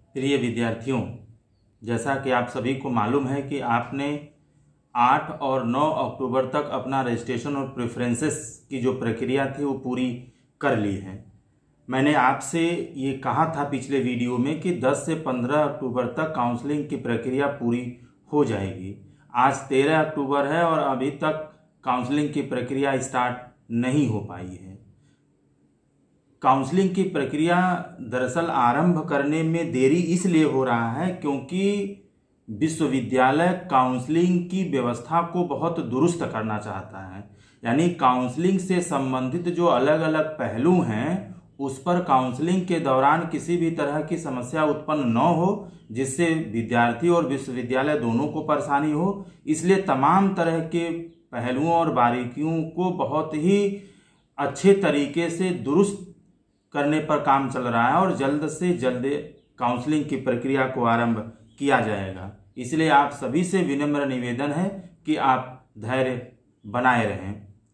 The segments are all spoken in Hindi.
प्रिय विद्यार्थियों, जैसा कि आप सभी को मालूम है कि आपने 8 और 9 अक्टूबर तक अपना रजिस्ट्रेशन और प्रेफरेंसेस की जो प्रक्रिया थी वो पूरी कर ली है। मैंने आपसे ये कहा था पिछले वीडियो में कि 10 से 15 अक्टूबर तक काउंसलिंग की प्रक्रिया पूरी हो जाएगी। आज 13 अक्टूबर है और अभी तक काउंसलिंग की प्रक्रिया स्टार्ट नहीं हो पाई है। काउंसलिंग की प्रक्रिया दरअसल आरंभ करने में देरी इसलिए हो रहा है क्योंकि विश्वविद्यालय काउंसलिंग की व्यवस्था को बहुत दुरुस्त करना चाहता है। यानी काउंसलिंग से संबंधित जो अलग अलग पहलू हैं उस पर काउंसलिंग के दौरान किसी भी तरह की समस्या उत्पन्न न हो, जिससे विद्यार्थी और विश्वविद्यालय दोनों को परेशानी हो। इसलिए तमाम तरह के पहलुओं और बारीकियों को बहुत ही अच्छे तरीके से दुरुस्त करने पर काम चल रहा है और जल्द से जल्द काउंसलिंग की प्रक्रिया को आरंभ किया जाएगा। इसलिए आप सभी से विनम्र निवेदन है कि आप धैर्य बनाए रहें।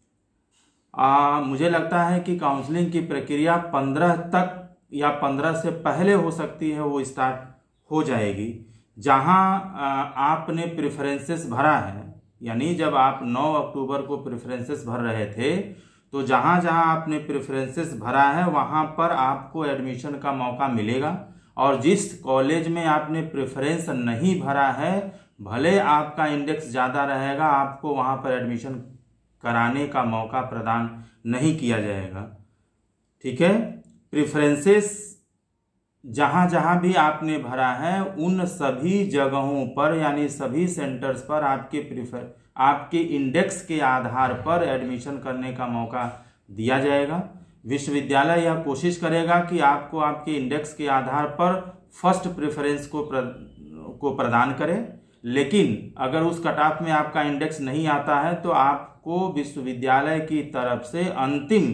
मुझे लगता है कि काउंसलिंग की प्रक्रिया 15 तक या 15 से पहले हो सकती है, वो स्टार्ट हो जाएगी। जहां आपने प्रेफरेंसेस भरा है, यानी जब आप 9 अक्टूबर को प्रेफरेंसेस भर रहे थे तो जहां जहां आपने प्रेफरेंसेस भरा है वहां पर आपको एडमिशन का मौका मिलेगा, और जिस कॉलेज में आपने प्रेफरेंस नहीं भरा है भले आपका इंडेक्स ज़्यादा रहेगा, आपको वहां पर एडमिशन कराने का मौका प्रदान नहीं किया जाएगा। ठीक है, प्रेफरेंसेस जहां जहां भी आपने भरा है उन सभी जगहों पर यानी सभी सेंटर्स पर आपके इंडेक्स के आधार पर एडमिशन करने का मौका दिया जाएगा। विश्वविद्यालय यह कोशिश करेगा कि आपको आपके इंडेक्स के आधार पर फर्स्ट प्रेफरेंस को प्रदान करे, लेकिन अगर उस कट ऑफ में आपका इंडेक्स नहीं आता है तो आपको विश्वविद्यालय की तरफ से अंतिम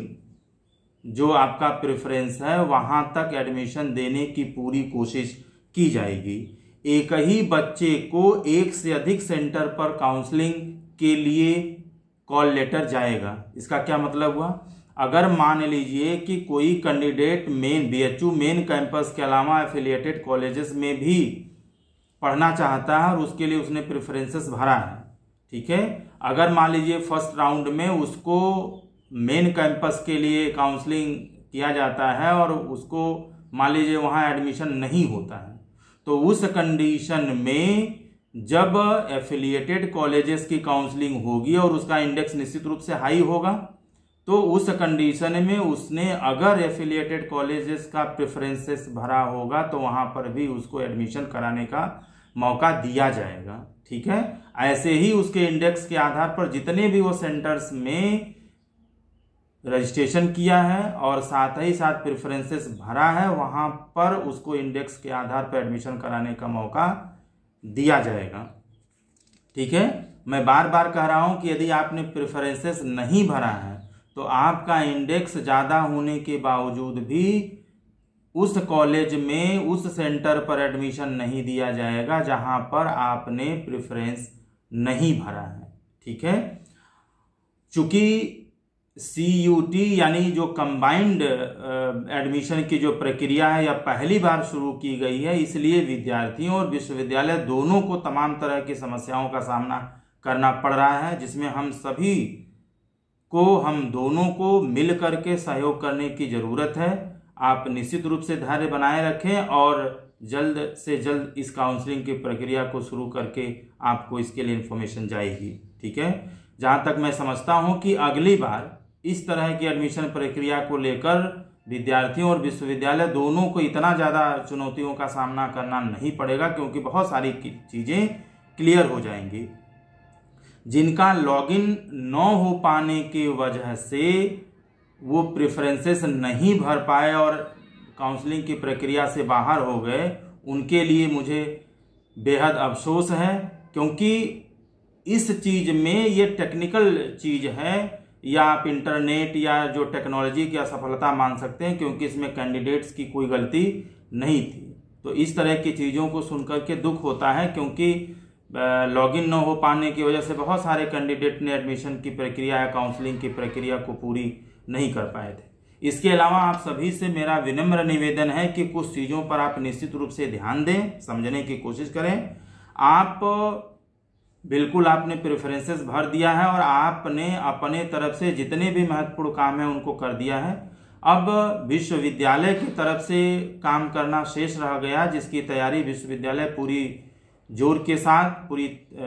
जो आपका प्रेफरेंस है वहां तक एडमिशन देने की पूरी कोशिश की जाएगी। एक ही बच्चे को एक से अधिक सेंटर पर काउंसलिंग के लिए कॉल लेटर जाएगा। इसका क्या मतलब हुआ? अगर मान लीजिए कि कोई कैंडिडेट बीएचयू मेन कैंपस के अलावा एफिलिएटेड कॉलेजेस में भी पढ़ना चाहता है और उसके लिए उसने प्रेफरेंसेस भरा है, ठीक है, अगर मान लीजिए फर्स्ट राउंड में उसको मेन कैंपस के लिए काउंसलिंग किया जाता है और उसको मान लीजिए वहां एडमिशन नहीं होता है, तो उस कंडीशन में जब एफिलिएटेड कॉलेजेस की काउंसलिंग होगी और उसका इंडेक्स निश्चित रूप से हाई होगा, तो उस कंडीशन में उसने अगर एफिलिएटेड कॉलेजेस का प्रेफरेंसेस भरा होगा तो वहां पर भी उसको एडमिशन कराने का मौका दिया जाएगा। ठीक है, ऐसे ही उसके इंडेक्स के आधार पर जितने भी वो सेंटर्स में रजिस्ट्रेशन किया है और साथ ही साथ प्रेफरेंसेस भरा है वहां पर उसको इंडेक्स के आधार पर एडमिशन कराने का मौका दिया जाएगा। ठीक है, मैं बार बार कह रहा हूं कि यदि आपने प्रेफरेंसेस नहीं भरा है तो आपका इंडेक्स ज़्यादा होने के बावजूद भी उस कॉलेज में उस सेंटर पर एडमिशन नहीं दिया जाएगा जहां पर आपने प्रेफरेंस नहीं भरा है। ठीक है, चूंकि CUT यानी जो कंबाइंड एडमिशन की जो प्रक्रिया है यह पहली बार शुरू की गई है, इसलिए विद्यार्थियों और विश्वविद्यालय दोनों को तमाम तरह की समस्याओं का सामना करना पड़ रहा है, जिसमें हम दोनों को मिल करके सहयोग करने की जरूरत है। आप निश्चित रूप से धैर्य बनाए रखें और जल्द से जल्द इस काउंसलिंग की प्रक्रिया को शुरू करके आपको इसके लिए इन्फॉर्मेशन जाएगी। ठीक है, जहां तक मैं समझता हूं कि अगली बार इस तरह की एडमिशन प्रक्रिया को लेकर विद्यार्थियों और विश्वविद्यालय दोनों को इतना ज़्यादा चुनौतियों का सामना करना नहीं पड़ेगा, क्योंकि बहुत सारी चीज़ें क्लियर हो जाएंगी। जिनका लॉगिन न हो पाने की वजह से वो प्रेफरेंसेस नहीं भर पाए और काउंसलिंग की प्रक्रिया से बाहर हो गए, उनके लिए मुझे बेहद अफसोस है, क्योंकि इस चीज़ में ये टेक्निकल चीज़ है या आप इंटरनेट या जो टेक्नोलॉजी की असफलता मान सकते हैं, क्योंकि इसमें कैंडिडेट्स की कोई गलती नहीं थी। तो इस तरह की चीज़ों को सुनकर के दुख होता है, क्योंकि लॉगिन न हो पाने की वजह से बहुत सारे कैंडिडेट ने एडमिशन की प्रक्रिया या काउंसलिंग की प्रक्रिया को पूरी नहीं कर पाए थे। इसके अलावा आप सभी से मेरा विनम्र निवेदन है कि कुछ चीज़ों पर आप निश्चित रूप से ध्यान दें, समझने की कोशिश करें। आप बिल्कुल आपने प्रेफरेंसेस भर दिया है और आपने अपने तरफ से जितने भी महत्वपूर्ण काम है उनको कर दिया है। अब विश्वविद्यालय की तरफ से काम करना शेष रह गया, जिसकी तैयारी विश्वविद्यालय पूरी जोर के साथ, पूरी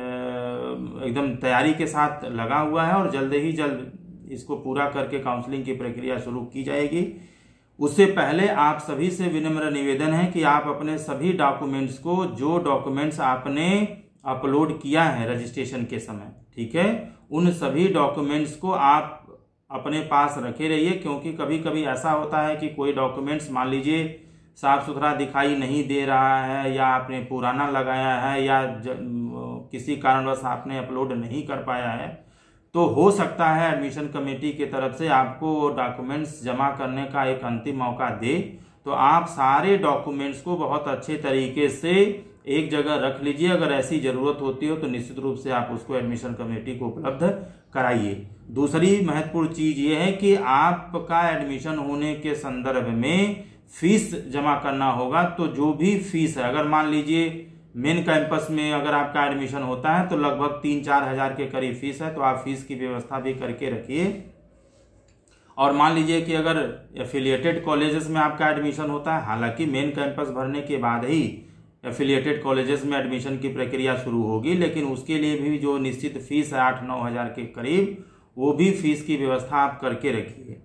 एकदम तैयारी के साथ लगा हुआ है और जल्द ही जल्द इसको पूरा करके काउंसलिंग की प्रक्रिया शुरू की जाएगी। उससे पहले आप सभी से विनम्र निवेदन है कि आप अपने सभी डॉक्यूमेंट्स को, जो डॉक्यूमेंट्स आपने अपलोड किया है रजिस्ट्रेशन के समय, ठीक है, उन सभी डॉक्यूमेंट्स को आप अपने पास रखे रहिए, क्योंकि कभी कभी ऐसा होता है कि कोई डॉक्यूमेंट्स मान लीजिए साफ सुथरा दिखाई नहीं दे रहा है, या आपने पुराना लगाया है, या किसी कारणवश आपने अपलोड नहीं कर पाया है, तो हो सकता है एडमिशन कमेटी की तरफ से आपको डॉक्यूमेंट्स जमा करने का एक अंतिम मौका दे। तो आप सारे डॉक्यूमेंट्स को बहुत अच्छे तरीके से एक जगह रख लीजिए। अगर ऐसी जरूरत होती हो तो निश्चित रूप से आप उसको एडमिशन कमेटी को उपलब्ध कराइए। दूसरी महत्वपूर्ण चीज ये है कि आपका एडमिशन होने के संदर्भ में फीस जमा करना होगा। तो जो भी फीस है, अगर मान लीजिए मेन कैंपस में अगर आपका एडमिशन होता है तो लगभग 3-4 हज़ार के करीब फीस है, तो आप फीस की व्यवस्था भी करके रखिए। और मान लीजिए कि अगर एफिलिएटेड कॉलेजेस में आपका एडमिशन होता है, हालांकि मेन कैंपस भरने के बाद ही एफिलिएटेड कॉलेजेस में एडमिशन की प्रक्रिया शुरू होगी, लेकिन उसके लिए भी जो निश्चित फीस है 8-9 हज़ार के करीब, वो भी फीस की व्यवस्था आप करके रखिए।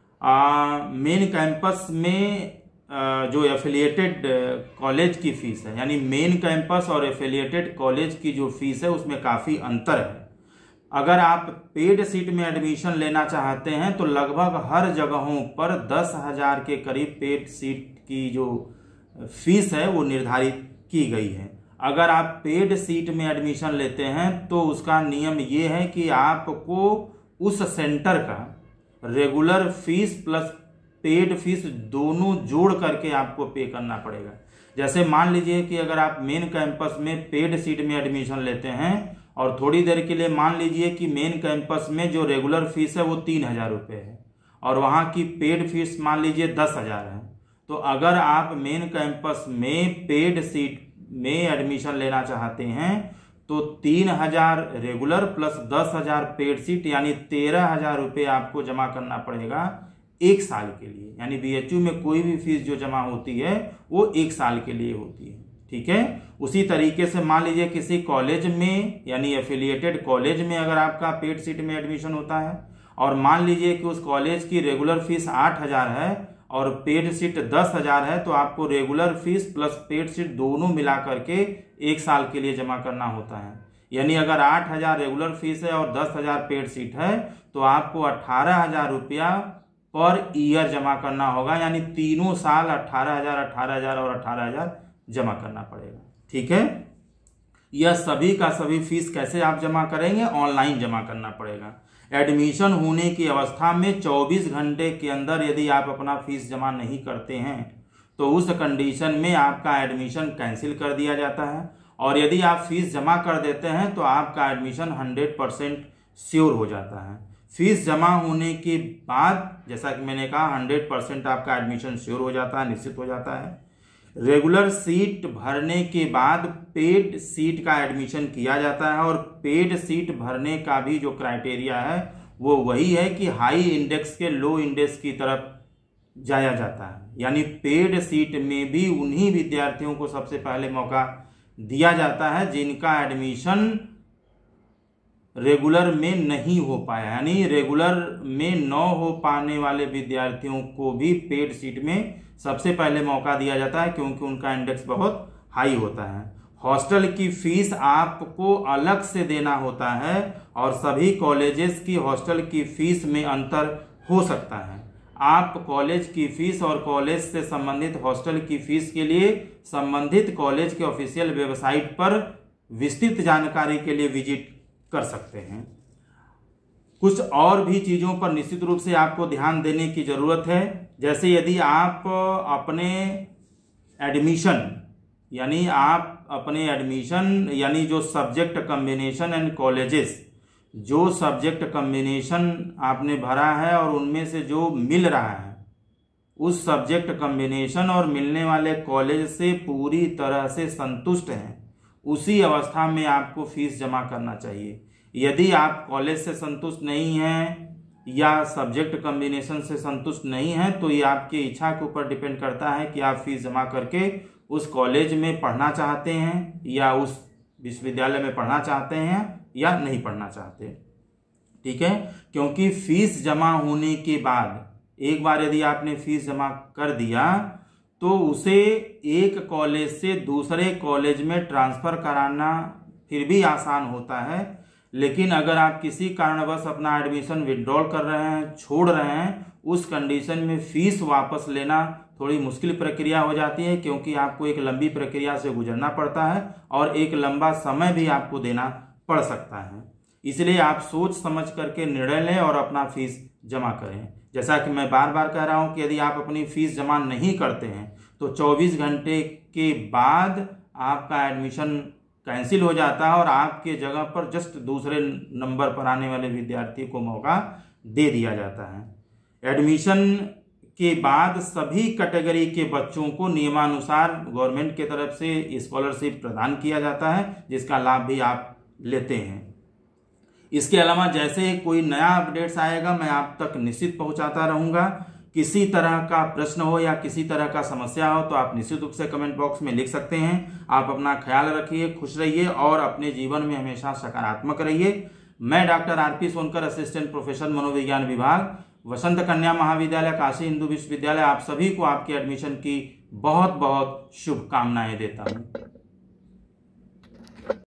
मेन कैंपस में जो एफिलिएटेड कॉलेज की फीस है, यानी मेन कैंपस और एफिलिएटेड कॉलेज की जो फीस है उसमें काफ़ी अंतर है। अगर आप पेड सीट में एडमिशन लेना चाहते हैं तो लगभग हर जगहों पर 10,000 के करीब पेड सीट की जो फीस है वो निर्धारित की गई है। अगर आप पेड सीट में एडमिशन लेते हैं तो उसका नियम ये है कि आपको उस सेंटर का regular fees plus paid fees दोनों जोड़ करके आपको पे करना पड़ेगा। जैसे मान लीजिए कि अगर आप मेन कैंपस में पेड सीट में एडमिशन लेते हैं और थोड़ी देर के लिए मान लीजिए कि मेन कैंपस में जो रेगुलर फीस है वो 3,000 रुपये है और वहाँ की पेड फीस मान लीजिए 10,000 है, तो अगर आप मेन कैंपस में पेड सीट में एडमिशन लेना चाहते हैं तो 3,000 रेगुलर प्लस 10,000 पेड सीट यानी 13,000 रुपये आपको जमा करना पड़ेगा 1 साल के लिए। यानी बीएचयू में कोई भी फीस जो जमा होती है वो 1 साल के लिए होती है, ठीक है। उसी तरीके से मान लीजिए किसी कॉलेज में यानी एफिलिएटेड कॉलेज में अगर आपका पेड सीट में एडमिशन होता है और मान लीजिए कि उस कॉलेज की रेगुलर फीस 8,000 है और पेड सीट 10,000 है, तो आपको regular fees plus paid seat दोनों मिला करके 1 साल के लिए जमा करना होता है। यानी अगर 8,000 रेगुलर फीस है और 10,000 पेड सीट है तो आपको 18,000 रुपया पर ईयर जमा करना होगा, यानी तीनों साल 18,000, 18,000 और 18,000 जमा करना पड़ेगा, ठीक है। यह सभी का सभी फीस कैसे आप जमा करेंगे? ऑनलाइन जमा करना पड़ेगा। एडमिशन होने की अवस्था में 24 घंटे के अंदर यदि आप अपना फीस जमा नहीं करते हैं तो उस कंडीशन में आपका एडमिशन कैंसिल कर दिया जाता है, और यदि आप फीस जमा कर देते हैं तो आपका एडमिशन 100% श्योर हो जाता है। फीस जमा होने के बाद जैसा कि मैंने कहा 100% आपका एडमिशन श्योर हो जाता है, निश्चित हो जाता है। रेगुलर सीट भरने के बाद पेड सीट का एडमिशन किया जाता है, और पेड सीट भरने का भी जो क्राइटेरिया है वो वही है कि हाई इंडेक्स के लो इंडेक्स की तरफ जाया जाता है। यानी पेड सीट में भी उन्हीं विद्यार्थियों को सबसे पहले मौका दिया जाता है जिनका एडमिशन रेगुलर में नहीं हो पाया, यानी रेगुलर में न हो पाने वाले विद्यार्थियों को भी पेड सीट में सबसे पहले मौका दिया जाता है, क्योंकि उनका इंडेक्स बहुत हाई होता है। हॉस्टल की फीस आपको अलग से देना होता है और सभी कॉलेजेस की हॉस्टल की फीस में अंतर हो सकता है। आप कॉलेज की फीस और कॉलेज से संबंधित हॉस्टल की फीस के लिए संबंधित कॉलेज के ऑफिशियल वेबसाइट पर विस्तृत जानकारी के लिए विजिट कर सकते हैं। कुछ और भी चीज़ों पर निश्चित रूप से आपको ध्यान देने की ज़रूरत है। जैसे यदि आप अपने एडमिशन यानी जो सब्जेक्ट कम्बिनेशन एंड कॉलेजेस, जो सब्जेक्ट कम्बिनेशन आपने भरा है और उनमें से जो मिल रहा है उस सब्जेक्ट कॉम्बिनेशन और मिलने वाले कॉलेज से पूरी तरह से संतुष्ट हैं, उसी अवस्था में आपको फीस जमा करना चाहिए। यदि आप कॉलेज से संतुष्ट नहीं हैं या सब्जेक्ट कॉम्बिनेशन से संतुष्ट नहीं हैं, तो ये आपकी इच्छा के ऊपर डिपेंड करता है कि आप फीस जमा करके उस कॉलेज में पढ़ना चाहते हैं या उस विश्वविद्यालय में पढ़ना चाहते हैं या नहीं पढ़ना चाहते। ठीक है, क्योंकि फीस जमा होने के बाद एक बार यदि आपने फीस जमा कर दिया तो उसे एक कॉलेज से दूसरे कॉलेज में ट्रांसफर कराना फिर भी आसान होता है, लेकिन अगर आप किसी कारणवश अपना एडमिशन विड्रॉल कर रहे हैं, छोड़ रहे हैं, उस कंडीशन में फीस वापस लेना थोड़ी मुश्किल प्रक्रिया हो जाती है, क्योंकि आपको एक लंबी प्रक्रिया से गुजरना पड़ता है और एक लंबा समय भी आपको देना पड़ सकता है। इसलिए आप सोच समझ करके निर्णय लें और अपना फीस जमा करें। जैसा कि मैं बार बार कह रहा हूं कि यदि आप अपनी फीस जमा नहीं करते हैं तो 24 घंटे के बाद आपका एडमिशन कैंसिल हो जाता है और आपके जगह पर जस्ट दूसरे नंबर पर आने वाले विद्यार्थी को मौका दे दिया जाता है। एडमिशन के बाद सभी कैटेगरी के बच्चों को नियमानुसार गवर्नमेंट की तरफ से स्कॉलरशिप प्रदान किया जाता है, जिसका लाभ भी आप लेते हैं। इसके अलावा जैसे कोई नया अपडेट्स आएगा मैं आप तक निश्चित पहुंचाता रहूंगा। किसी तरह का प्रश्न हो या किसी तरह का समस्या हो तो आप निश्चित रूप से कमेंट बॉक्स में लिख सकते हैं। आप अपना ख्याल रखिए, खुश रहिए और अपने जीवन में हमेशा सकारात्मक रहिए। मैं doctor R P Sonkar, assistant professor मनोविज्ञान विभाग, वसंत कन्या महाविद्यालय, काशी हिंदू विश्वविद्यालय, आप सभी को आपके एडमिशन की बहुत बहुत शुभकामनाएं देता हूं।